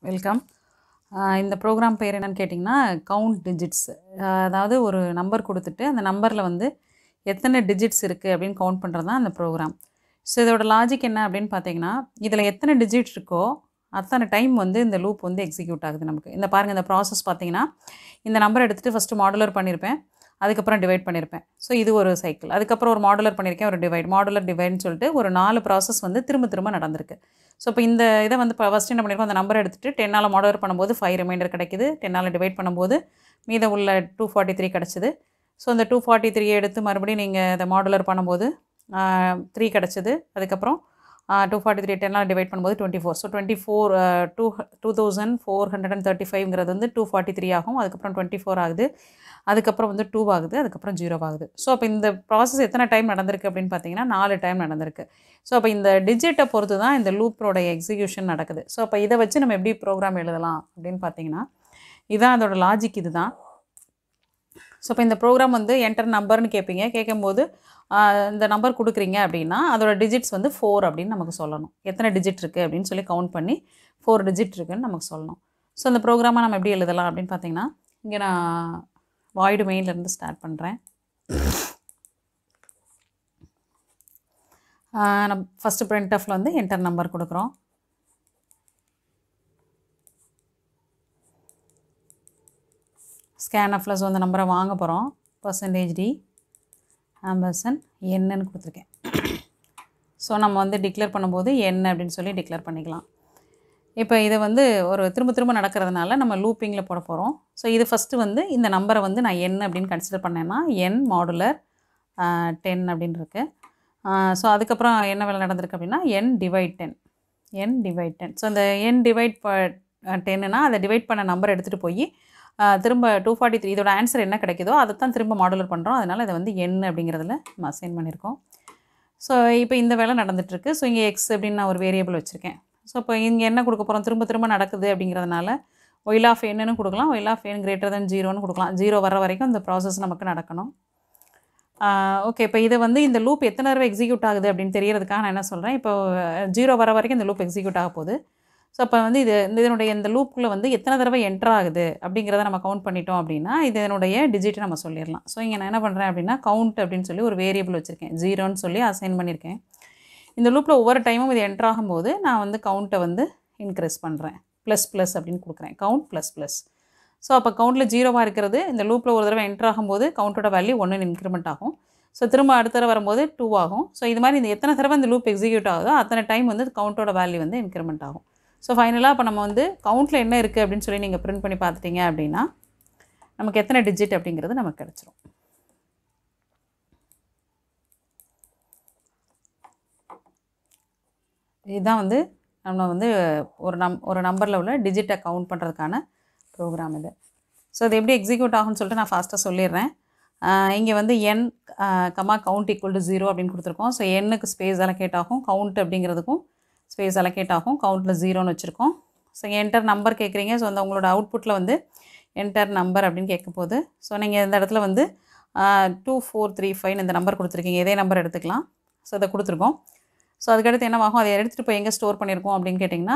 Welcome. இந்த program பேர் என்னன்னு கேட்டிங்கன்னா கவுண்ட் டிஜிட்ஸ். அதாவது ஒரு நம்பர் கொடுத்துட்டு அந்த நம்பரில் வந்து எத்தனை டிஜிட்ஸ் இருக்குது அப்படின்னு கவுண்ட் பண்ணுறது தான் அந்த ப்ரோக்ராம். ஸோ இதோட லாஜிக் என்ன அப்படின்னு பார்த்தீங்கன்னா, இதில் எத்தனை டிஜிட் இருக்கோ அத்தனை டைம் வந்து இந்த லூப் வந்து எக்ஸிக்யூட் ஆகுது நமக்கு. இந்த பாருங்கள், இந்த ப்ராசஸ் பார்த்தீங்கன்னா, இந்த நம்பர் எடுத்துகிட்டு ஃபஸ்ட்டு மாடுலர் பண்ணியிருப்பேன், அதுக்கப்புறம் டிவைட் பண்ணியிருப்பேன். ஸோ இது ஒரு சைக்கிள். அதுக்கப்புறம் ஒரு மாடுலர் பண்ணியிருக்கேன், ஒரு மாடுலர் டிவைட்னு சொல்லிட்டு ஒரு 4 ப்ராசஸ் வந்து திரும்ப திரும்ப நடந்திருக்கு. ஸோ இப்போ இந்த இதை வந்து ஃபஸ்ட்டு என்ன பண்ணியிருக்கோம், அந்த நம்பரை எடுத்துகிட்டு 10ஆல் மாடுலர் பண்ணும்போது 5 ரிமைண்டர் கிடைக்குது. 10ஆல் டிவைட் பண்ணும்போது மீத உள்ள 243 கிடச்சிது. ஸோ இந்த 243 எடுத்து மறுபடியும் நீங்கள் அதை மாடுலர் பண்ணும்போது 3 கிடச்சிது. அதுக்கப்புறம் 243 10ஆல் டிவைட் பண்ணும்போது 24. ஸோ 2435 வந்து 243 ஆகும். அதுக்கப்புறம் 24 ஆகுது. அதுக்கப்புறம் வந்து 2 ஆகுது. அதுக்கப்புறம் 0 ஆகுது. ஸோ அப்போ இந்த ப்ராசஸ் எத்தனை டைம் நடந்திருக்கு அப்படின்னு பார்த்தீங்கன்னா 4 டைம் நடந்திருக்கு. ஸோ அப்போ இந்த டிஜிட்டை பொறுத்து தான் இந்த லூப்போடைய எக்ஸிக்யூஷன் நடக்குது. ஸோ அப்போ இதை வச்சு நம்ம எப்படி ப்ரோக்ராம் எழுதலாம் அப்படின்னு பார்த்தீங்கன்னா, இதுதான் அதோட லாஜிக். இது தான். ஸோ இப்போ இந்த ப்ரோக்ராம் வந்து என்டர் நம்பர்னு கேட்பீங்க. கேட்கும்போது இந்த நம்பர் கொடுக்குறீங்க அப்படின்னா அதோட டிஜிட்ஸ் வந்து 4 அப்படின்னு நமக்கு சொல்லணும். எத்தனை டிஜிட் இருக்குது அப்படின்னு சொல்லி கவுண்ட் பண்ணி 4 டிஜிட் இருக்குதுன்னு நமக்கு சொல்லணும். ஸோ அந்த ப்ரோக்ராமை நம்ம எப்படி எழுதலாம் அப்படின்னு பார்த்தீங்கன்னா, இங்கே நான் வாய்டு மெயின்லேருந்து ஸ்டார்ட் பண்ணுறேன். நம்ம ஃபஸ்ட்டு printfல வந்து என்டர் நம்பர் கொடுக்குறோம். ஸ்கேன்எஃப்ல ஸோ அந்த நம்பரை வாங்க போகிறோம். %d என்னன்னு கொடுத்துருக்கேன். ஸோ நம்ம வந்து டிக்ளேர் பண்ணும்போது என்ன அப்படின்னு சொல்லி டிக்ளேர் பண்ணிக்கலாம். இப்போ இதை வந்து ஒரு திரும்ப திரும்ப நடக்கிறதுனால நம்ம லூப்பிங்கில் போட போகிறோம். ஸோ இது ஃபஸ்ட்டு வந்து இந்த நம்பரை வந்து நான் n அப்படின்னு கன்சிடர் பண்ணேன்னா n மாடுலர் 10 அப்படின்னு இருக்குது. ஸோ அதுக்கப்புறம் என்ன வேலை நடந்திருக்கு அப்படின்னா n டிவைட் 10. ஸோ அந்த n டிவைட் 10னா அதை டிவைட் பண்ண நம்பர் எடுத்துகிட்டு போய் திரும்ப 243 இதோட ஆன்சர் என்ன கிடைக்குதோ அதை தான் திரும்ப மாடுலர் பண்ணுறோம். அதனால் இதை வந்து n அப்படிங்கிறதுல நம்ம அசைன் பண்ணியிருக்கோம். ஸோ இப்போ இந்த வேலை நடந்துகிட்ருக்கு. ஸோ இங்கே x அப்படின்னு நான் ஒரு வேரியபிள் வச்சுருக்கேன். ஸோ இப்போ இங்கே என்ன கொடுக்க போகிறோம், திரும்ப திரும்ப நடக்குது அப்படிங்கிறதுனால ஒயில் ஆஃப் என்னன்னு கொடுக்கலாம், while of n greater than 0ன்னு கொடுக்கலாம். 0 வர வரைக்கும் இந்த ப்ராசஸ் நமக்கு நடக்கணும். ஓகே, இப்போ இதை வந்து இந்த லூப் எத்தனை தடவை எக்ஸிக்யூட் ஆகுது அப்படின்னு தெரியறதுக்காக நான் என்ன சொல்கிறேன், இப்போ 0 வர வரைக்கும் இந்த லூப் எக்ஸிக்யூட் ஆக போகுது. ஸோ அப்போ வந்து இதனுடைய இந்த லூப்புக்குள்ளே வந்து எத்தனை தடவை என்ட்ரு ஆகுது அப்படிங்கிறத நம்ம கவுண்ட் பண்ணிட்டோம் அப்படின்னா இதனுடைய டிஜிட்டை நம்ம சொல்லிடலாம். ஸோ இங்கே நான் என்ன பண்ணுறேன் அப்படின்னா கவுண்ட் அப்படின்னு சொல்லி ஒரு வேரியபிள் வச்சுருக்கேன், 0ன்னு சொல்லி அசைன் பண்ணியிருக்கேன். இந்த லூப்பில் ஒவ்வொரு டைமும் இது என்ட்ரு ஆகும்போது நான் வந்து கவுண்ட்டை வந்து இன்க்ரீஸ் பண்ணுறேன், ப்ளஸ் அப்படின்னு கொடுக்குறேன், கவுண்ட் ப்ளஸ். ஸோ அப்போ கவுண்ட்டில் 0வாக இருக்கிறது இந்த லூப்பில் ஒரு தடவை என்ட்ரு ஆகும்போது கவுண்ட்டோட வேல்யூ 1ன்னு இன்க்ரிமெண்ட் ஆகும். ஸோ திரும்ப அடுத்த தடவை வரும்போது 2 ஆகும். ஸோ இது மாதிரி இந்த எத்தனை தடவை இந்த லூப் எக்ஸிக்யூட் ஆகுதோ அத்தனை டைம் வந்து கவுண்ட்டோட வேல்யூ வந்து இன்க்ரிமெண்ட் ஆகும். ஸோ ஃபைனலாக இப்போ நம்ம வந்து கவுண்ட்டில் என்ன இருக்குது அப்படின்னு சொல்லி நீங்கள் பிரிண்ட் பண்ணி பார்த்துட்டிங்க அப்படின்னா நமக்கு எத்தனை டிஜிட் அப்படிங்கிறது நமக்கு கிடச்சிரும். இதுதான் வந்து நம்ம வந்து ஒரு நம்பரில் உள்ள டிஜிட்டை கவுண்ட் பண்ணுறதுக்கான ப்ரோக்ராம் இது. ஸோ இது எப்படி எக்ஸிக்யூட் ஆகும்னு சொல்லிட்டு நான் ஃபாஸ்ட்டாக சொல்லிடுறேன். இங்கே வந்து n, கவுண்ட் ஈக்குவல் டு 0 அப்படின்னு கொடுத்துருக்கோம். ஸோ என்னுக்கு ஸ்பேஸ் அலோகேட் ஆகும், கவுண்ட் அப்படிங்கிறதுக்கும் ஸ்பேஸ் அலோகேட் ஆகும், கவுண்ட்டில் 0ன்னு வச்சுருக்கோம். ஸோ என்டர் நம்பர் கேட்குறீங்க. ஸோ அந்த உங்களோட அவுட்புட்டில் வந்து என்டர் நம்பர் அப்படின்னு கேட்க போகுது. ஸோ நீங்கள் இந்த இடத்துல வந்து 2435 இந்த நம்பர் கொடுத்துருக்கீங்க, இதே நம்பர் எடுத்துக்கலாம். ஸோ அதை கொடுத்துருக்கோம். ஸோ அதுக்கடுத்து என்னவாகும், அதை எடுத்துகிட்டு போய் எங்கே ஸ்டோர் பண்ணியிருக்கோம் அப்படின்னு கேட்டிங்கன்னா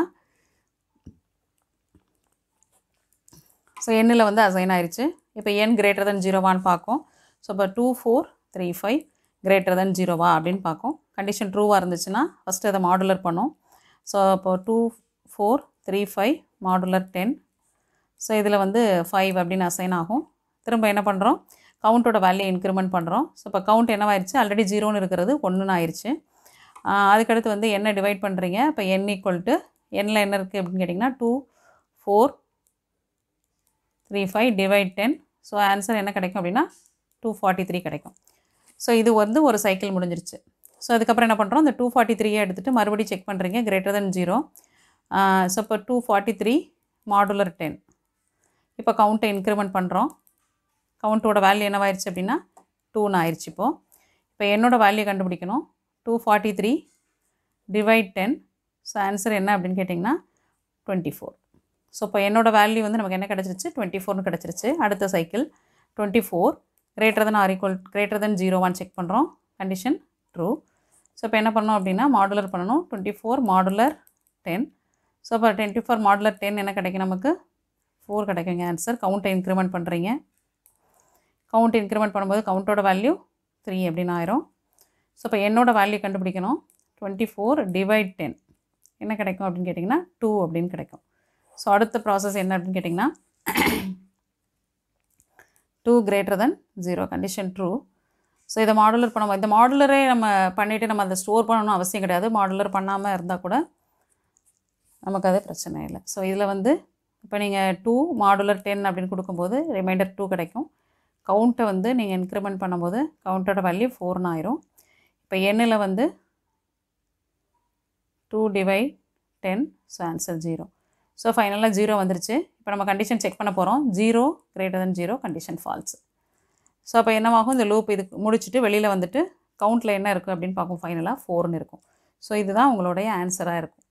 ஸோ எண்ணில் வந்து அசைன் ஆயிடுச்சு. இப்போ n greater than 0வான்னு பார்க்கும். ஸோ இப்போ 2435 greater than 0வா அப்படின்னு பார்க்கும். கண்டிஷன் ட்ரூவாக இருந்துச்சுன்னா ஃபஸ்ட்டு அதை மாடுலர் பண்ணும். ஸோ இப்போ 2435 மாடுலர் 10. ஸோ இதில் வந்து 5 அப்படின்னு அசைன் ஆகும். திரும்ப என்ன பண்ணுறோம், கவுண்ட்டோட வேல்யூ இன்க்ரிமெண்ட் பண்ணுறோம். ஸோ இப்போ கவுண்ட் என்னவாயிருச்சு, ஆல்ரெடி 0ன்னு இருக்கிறது 1ன்னு ஆயிடுச்சு. அதுக்கடுத்து வந்து என்ன டிவைட் பண்ணுறீங்க, இப்போ n ஈக்குவல் டு என்னில் என்ன இருக்குது அப்படின்னு கேட்டிங்கன்னா 2435 டிவைட் 10. ஸோ ஆன்சர் என்ன கிடைக்கும் அப்படின்னா 243 கிடைக்கும். ஸோ இது வந்து ஒரு சைக்கிள் முடிஞ்சிருச்சு. ஸோ அதுக்கப்புறம் என்ன பண்ணுறோம், இந்த 243 எடுத்துகிட்டு மறுபடியும் செக் பண்ணுறீங்க greater than 0. ஸோ இப்போ 243 மாடுலர் 10. இப்போ கவுண்ட்டை இன்க்ரிமெண்ட் பண்ணுறோம். கவுண்ட்டோட வேல்யூ என்னவாயிருச்சு அப்படின்னா 2ன்னு ஆயிடுச்சு. இப்போ என்னோட வேல்யூ கண்டுபிடிக்கணும், 243 டிவைட் 10. ஸோ ஆன்சர் என்ன அப்படின்னு கேட்டிங்கன்னா 24. ஸோ இப்போ என்னோட வேல்யூ வந்து நமக்கு என்ன கிடச்சிருச்சு, 24ன்னு கிடச்சிருச்சு. அடுத்த சைக்கிள் 24 greater than 0வான்னு செக் பண்ணுறோம், கண்டிஷன் ட்ரூ. ஸோ இப்போ என்ன பண்ணோம் அப்படின்னா மாடுலர் பண்ணணும், 24 மாடுலர் 10. ஸோ அப்போ 24 மாடுலர் 10 என்ன கிடைக்கும் நமக்கு 4 கிடைக்குங்க ஆன்சர். கவுண்ட்டை இன்க்ரிமெண்ட் பண்ணுறீங்க. கவுண்ட் இன்க்ரிமெண்ட் பண்ணும்போது கவுண்ட்டோட வேல்யூ 3 அப்படின்னு ஆயிரும். ஸோ இப்போ என்னோட வேல்யூ கண்டுபிடிக்கணும். 24 டிவைட் 10 என்ன கிடைக்கும் அப்படின்னு கேட்டிங்கன்னா 2 அப்படின்னு கிடைக்கும். ஸோ அடுத்த ப்ராசஸ் என்ன அப்படின்னு கேட்டிங்கன்னா 2 greater than 0 condition true. So இதை மாடுலர் பண்ணுவோம். இந்த மாடுலரே நம்ம பண்ணிவிட்டு நம்ம அதை ஸ்டோர் பண்ணணும் அவசியம் கிடையாது. மாடுலர் பண்ணாமல் இருந்தால் கூட நமக்கு அது பிரச்சனை இல்லை. ஸோ இதில் வந்து இப்போ நீங்கள் 2 மாடுலர் 10 அப்படின்னு கொடுக்கும்போது ரிமைண்டர் 2 கிடைக்கும். கவுண்ட்டை வந்து நீங்கள் இன்க்ரிமெண்ட் பண்ணும்போது கவுண்ட்டோட வேல்யூ 4 ஆயிரும். இப்போ எண்ணில் வந்து 2 டிவைட் 10 ஸோ ஆன்சர் 0. ஸோ ஃபைனலாக 0 வந்துருச்சு. இப்போ நம்ம கண்டிஷன் செக் பண்ண போகிறோம். 0 greater than 0 condition false. So அப்போ என்னவாகும், இந்த லூப் இது முடிச்சுட்டு வெளியில் வந்துட்டு கவுண்ட்டில் என்ன இருக்குது அப்படின்னு பார்க்கும். ஃபைனலாக 4ன்னு இருக்கும். ஸோ இதுதான் உங்களுடைய ஆன்சராக இருக்கும்.